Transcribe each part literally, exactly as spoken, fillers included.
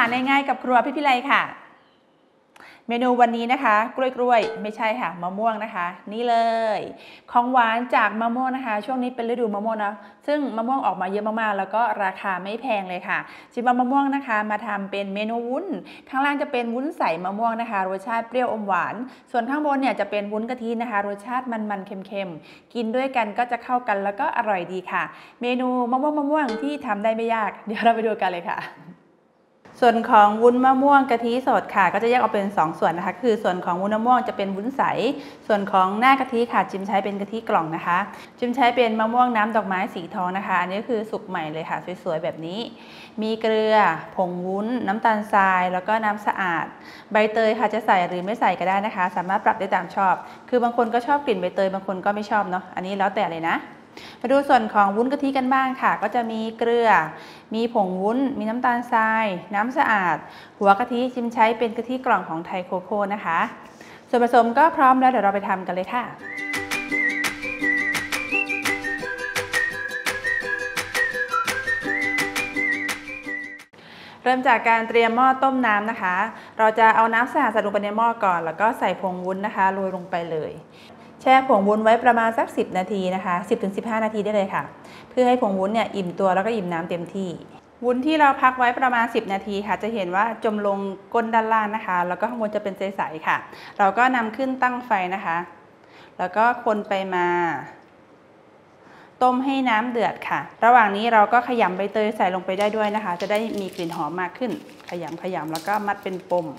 ารง่ายๆกับครัวพี่พิไลค่ะเมนูวันนี้นะคะกล้วยๆไม่ใช่ค่ะมะม่วงนะคะนี่เลยของหวานจากมะม่วงนะคะช่วงนี้เป็นฤดูมะม่วงนะซึ่งมะม่วงออกมาเยอะมากๆแล้วก็ราคาไม่แพงเลยค่ะจิบมะม่วงนะคะมาทำเป็นเมนูวุ้นข้างล่างจะเป็นวุ้นใส่มะม่วงนะคะรสชาติเปรี้ยวอมหวานส่วนข้างบนเนี่ยจะเป็นวุ้นกะทินะคะรสชาติมันๆเค็มๆกินด้วยกันก็จะเข้ากันแล้วก็อร่อยดีค่ะเมนูมะม่วงมะม่วงที่ทำได้ไม่ยากเดี๋ยวเราไปดูกันเลยค่ะส่วนของวุ้นมะม่วงกะทิสดค่ะก็จะแยกออกเป็นสองส่วนนะคะคือส่วนของวุ้นมะม่วงจะเป็นวุ้นใสส่วนของหน้ากะทิค่ะจิมใช้เป็นกะทิกล่องนะคะจิมใช้เป็นมะม่วงน้ำดอกไม้สีทองนะคะอันนี้คือสุกใหม่เลยค่ะสวยๆแบบนี้มีเกลือผงวุ้นน้ำตาลทรายแล้วก็น้ำสะอาดใบเตยค่ะจะใส่หรือไม่ใส่ก็ได้นะคะสามารถปรับได้ตามชอบคือบางคนก็ชอบกลิ่นใบเตยบางคนก็ไม่ชอบเนาะอันนี้แล้วแต่เลยนะมาดูส่วนของวุ้นกะทิกันบ้างค่ะก็จะมีเกลือมีผงวุ้นมีน้ำตาลทรายน้ำสะอาดหัวกะทิจิมใช้เป็นกะทิกล่องของไทยโคโค่นะคะส่วนผสมก็พร้อมแล้วเดี๋ยวเราไปทำกันเลยค่ะเริ่มจากการเตรียมหม้อต้มน้ำนะคะเราจะเอาน้ำสะอาดใส่ลงไปในหม้อก่อนแล้วก็ใส่ผงวุ้นนะคะโรยลงไปเลยแช่ผงวุ้นไว้ประมาณสักสิบนาทีนะคะ สิบถึงสิบห้า นาทีได้เลยค่ะเพื่อให้ผงวุ้นเนี่ยอิ่มตัวแล้วก็อิ่มน้ำเต็มที่วุ้นที่เราพักไว้ประมาณสิบนาทีค่ะจะเห็นว่าจมลงก้นด้านล่างนะคะแล้วก็ข้างบนจะเป็นใสๆค่ะเราก็นำขึ้นตั้งไฟนะคะแล้วก็คนไปมาต้มให้น้ำเดือดค่ะระหว่างนี้เราก็ขยำใบเตยใส่ลงไปได้ด้วยนะคะจะได้มีกลิ่นหอมมากขึ้นขยำขยำแล้วก็มัดเป็นปม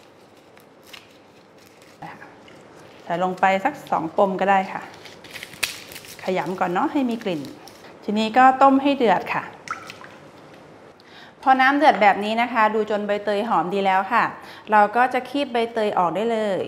ใส่ลงไปสักสองปมก็ได้ค่ะขยำก่อนเนาะให้มีกลิ่นทีนี้ก็ต้มให้เดือดค่ะพอน้ำเดือดแบบนี้นะคะดูจนใบเตยหอมดีแล้วค่ะเราก็จะคีบใบเตยออกได้เลย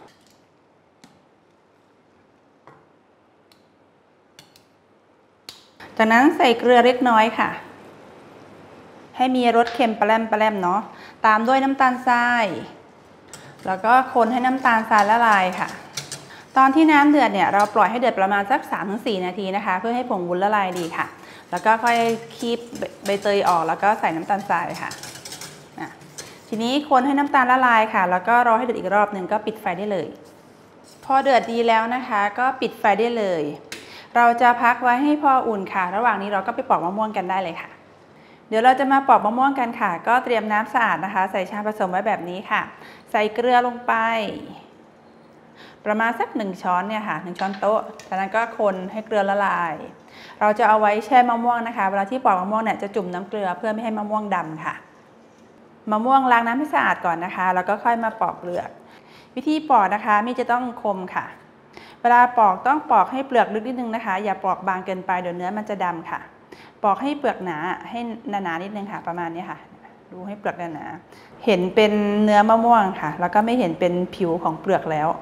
จากนั้นใส่เกลือเล็กน้อยค่ะให้มีรสเค็มปลาแรมปลาแรมเนาะตามด้วยน้ำตาลทรายแล้วก็คนให้น้ำตาลทรายละลายค่ะตอนที่น้ำเดือดเนี่ยเราปล่อยให้เดือดประมาณสัก สามถึงสี่ นาทีนะคะเพื่อให้ผงวุ้นละลายดีค่ะแล้วก็ค่อยคีบใบเตยออกแล้วก็ใส่น้ำตาลทรายค่ะทีนี้คนให้น้ำตาลละลายค่ะแล้วก็รอให้เดือดอีกรอบหนึ่งก็ปิดไฟได้เลยพอเดือดดีแล้วนะคะก็ปิดไฟได้เลยเราจะพักไว้ให้พออุ่นค่ะระหว่างนี้เราก็ไปปอกมะม่วงกันได้เลยค่ะเดี๋ยวเราจะมาปอกมะม่วงกันค่ะก็เตรียมน้ำสะอาดนะคะใส่ชามผสมไว้แบบนี้ค่ะใส่เกลือลงไปประมาณสักหนึ่งช้อนเนี่ยค่ะหนึ่งช้อนโต๊ะจากนั้นก็คนให้เกลือละลายเราจะเอาไว้แช่มะม่วงนะคะเวลาที่ปอกมะม่วงเนี่ยจะจุ่มน้ำเกลือเพื่อไม่ให้มะม่วงดำค่ะมะม่วงล้างน้ำให้สะอาดก่อนนะคะแล้วก็ค่อยมาปอกเปลือกวิธีปอกนะคะมีดจะต้องคมค่ะเวลาปอกต้องปอกให้เปลือกลึกนิดนึงนะคะอย่าปอกบางเกินไปเดี๋ยวเนื้อมันจะดำค่ะปอกให้เปลือกหนาให้หนาๆนิดนึงค่ะประมาณนี้ค่ะดูให้เปลือกหนาๆเห็นเป็นเนื้อมะม่วงค่ะแล้วก็ไม่เห็นเป็นผิวของเปลือกแล้ว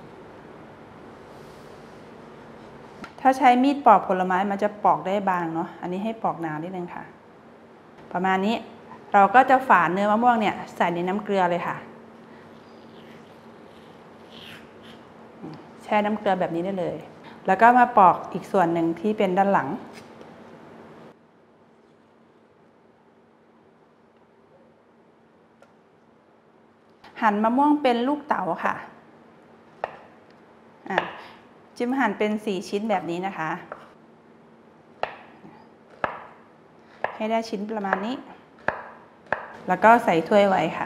ถ้าใช้มีดปอกผลไม้มันจะปอกได้บางเนาะอันนี้ให้ปอกหนานิดนึงค่ะประมาณนี้เราก็จะฝานเนื้อมะม่วงเนี่ยใส่ในน้ำเกลือเลยค่ะแช่น้ำเกลือแบบนี้ได้เลยแล้วก็มาปอกอีกส่วนหนึ่งที่เป็นด้านหลังหั่นมะม่วงเป็นลูกเต๋าค่ะอ่ะจิ้มหั่นเป็นสี่ชิ้นแบบนี้นะคะให้ได้ชิ้นประมาณนี้แล้วก็ใส่ถ้วยไว้ค่ะ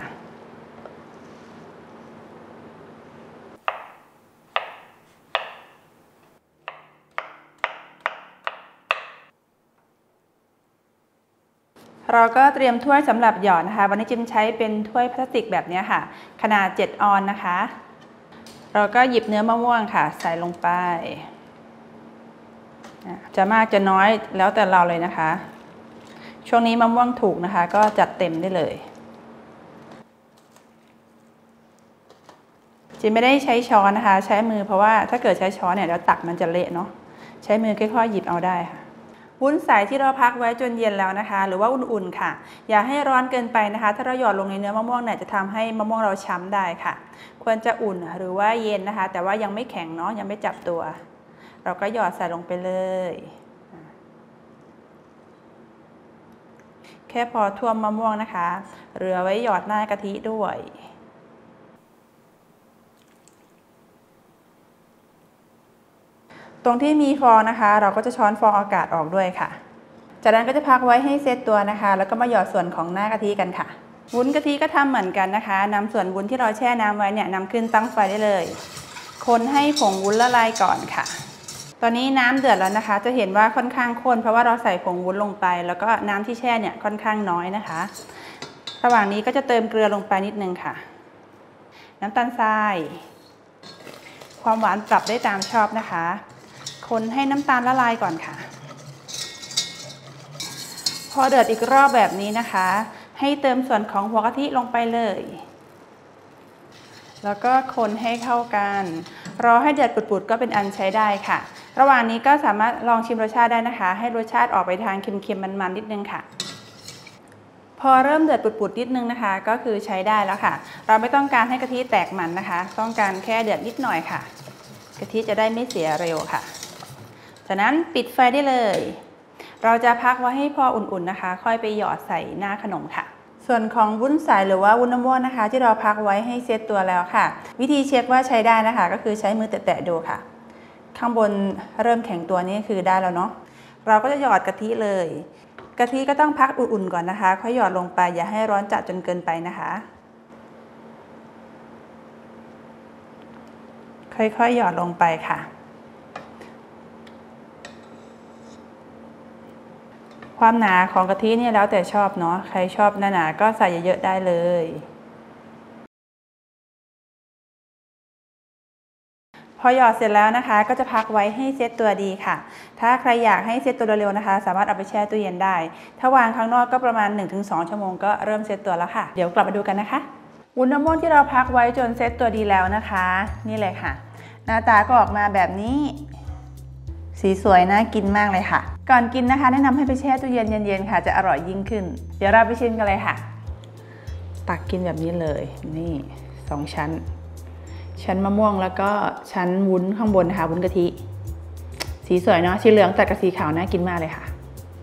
เราก็เตรียมถ้วยสำหรับหยอดนะคะวันนี้จิมใช้เป็นถ้วยพลาสติกแบบนี้ค่ะขนาดเจ็ดออนนะคะเราก็หยิบเนื้อมะม่วงค่ะใส่ลงไปจะมากจะน้อยแล้วแต่เราเลยนะคะช่วงนี้มะม่วงถูกนะคะก็จัดเต็มได้เลยจิมไม่ได้ใช้ช้อนนะคะใช้มือเพราะว่าถ้าเกิดใช้ช้อนเนี่ยเดี๋ยวตักมันจะเละเนาะใช้มือค่อยๆหยิบเอาได้ค่ะวุ้นใสที่เราพักไว้จนเย็นแล้วนะคะหรือว่าอุ่นๆค่ะอย่าให้ร้อนเกินไปนะคะถ้าเราหยอดลงในเนื้อมะม่วงเนี่ยจะทำให้มะม่วงเราช้ำได้ค่ะควรจะอุ่นหรือว่าเย็นนะคะแต่ว่ายังไม่แข็งเนาะยังไม่จับตัวเราก็หยอดใส่ลงไปเลยขค่พอท่วมมะม่วงนะคะเหลือไว้หยอดหน้ากะทิด้วยตรงที่มีฟองนะคะเราก็จะช้อนฟองอากาศออกด้วยค่ะจากนั้นก็จะพักไว้ให้เซตตัวนะคะแล้วก็มาหยอดส่วนของหน้ากะทิกันค่ะวุ้นกะทิก็ทำเหมือนกันนะคะนำส่วนวุ้นที่เราแช่น้ำไว้เนี่ยนำขึ้นตั้งไฟได้เลยคนให้ผงวุ้นละลายก่อนค่ะตอนนี้น้ำเดือดแล้วนะคะจะเห็นว่าค่อนข้างข้นเพราะว่าเราใส่ผงวุ้นลงไปแล้วก็น้ำที่แช่เนี่ยค่อนข้างน้อยนะคะระหว่างนี้ก็จะเติมเกลือลงไปนิดนึงค่ะน้ำตาลทรายความหวานปรับได้ตามชอบนะคะคนให้น้ำตาลละลายก่อนค่ะพอเดือดอีกรอบแบบนี้นะคะให้เติมส่วนของหัวกะทิลงไปเลยแล้วก็คนให้เข้ากันรอให้เดือดปุดๆก็เป็นอันใช้ได้ค่ะระหว่างนี้ก็สามารถลองชิมรสชาติได้นะคะให้รสชาติออกไปทางเค็มๆมันๆนิดนึงค่ะพอเริ่มเดือดปุดๆนิดนึงนะคะก็คือใช้ได้แล้วค่ะเราไม่ต้องการให้กะทิแตกมันนะคะต้องการแค่เดือดนิดหน่อยค่ะกะทิจะได้ไม่เสียเร็วค่ะจากนั้นปิดไฟได้เลยเราจะพักไว้ให้พออุ่นๆนะคะค่อยไปหยอดใส่หน้าขนมค่ะส่วนของวุ้นใสหรือว่าวุ้นน้ำม่วงนะคะที่เราพักไว้ให้เซตตัวแล้วค่ะวิธีเช็คว่าใช้ได้นะคะก็คือใช้มือแตะๆดูค่ะข้างบนเริ่มแข็งตัวนี้คือได้แล้วเนาะเราก็จะหยอดกะทิเลยกะทิก็ต้องพักอุ่นๆก่อนนะคะค่อยหยอดลงไปอย่าให้ร้อนจัดจนเกินไปนะคะค่อยๆหยอดลงไปค่ะความหนาของกะทิเนี่ยแล้วแต่ชอบเนาะใครชอบหนาๆก็ใส่เยอะๆได้เลยพอหยอดเสร็จแล้วนะคะก็จะพักไว้ให้เซตตัวดีค่ะถ้าใครอยากให้เซตตัวเร็วๆนะคะสามารถเอาไปแช่ตู้เย็นได้ถ้าวางข้างนอกก็ประมาณ หนึ่งถึงสอง ชั่วโมงก็เริ่มเซตตัวแล้วค่ะเดี๋ยวกลับมาดูกันนะคะวุ้นน้ำม่วงที่เราพักไว้จนเซตตัวดีแล้วนะคะนี่เลยค่ะหน้าตาก็ออกมาแบบนี้สีสวยน่ากินมากเลยค่ะก่อนกินนะคะแนะนำให้ไปแช่ตู้เย็นเย็นๆค่ะจะอร่อยยิ่งขึ้นเดี๋ยวเราไปชิมกันเลยค่ะตักกินแบบนี้เลยนี่สองชั้นชั้นมะม่วงแล้วก็ชั้นวุ้นข้างบนนะคะวุ้นกะทิสีสวยเนาะสีเหลืองตัดกับสีขาวน่ากินมากเลยค่ะ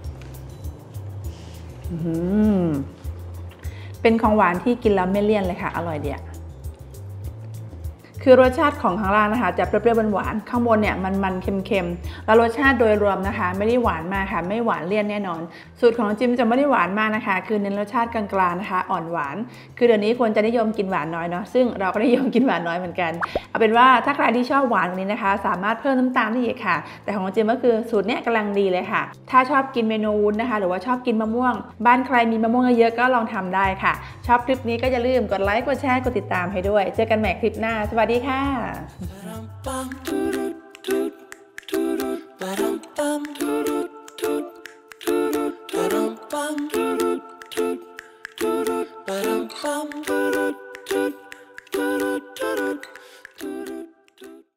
เป็นของหวานที่กินแล้วไม่เลี่ยนเลยค่ะอร่อยเดียวคือรสชาติของข้างล่างนะคะจะเปรี้ยวๆหวานๆข้างบนเนี่ยมันๆเค็มๆแล้วรสชาติโดยรวมนะคะไม่ได้หวานมากค่ะไม่หวานเลี่ยนแน่นอนสูตรของจิมจะไม่ได้หวานมากนะคะคือเน้นรสชาติกลางๆนะคะอ่อนหวานคือเดี๋ยวนี้คนจะนิยมกินหวานน้อยเนาะซึ่งเราก็นิยมกินหวานน้อยเหมือนกันเอาเป็นว่าถ้าใครที่ชอบหวานกว่านี้นะคะสามารถเพิ่มน้ำตาลได้อีกค่ะแต่ของจิมก็คือสูตรเนี้ยกำลังดีเลยค่ะถ้าชอบกินเมนูวุ้นนะคะหรือว่าชอบกินมะม่วงบ้านใครมีมะม่วงเยอะๆก็ลองทำได้ค่ะชอบคลิปนี้ก็อย่าลืมกดไลค์กดแชร์กดติดตามให้ด้วยเจอกันใหม่คลิปหน้าสวัสดีค่ะBa-dum-bum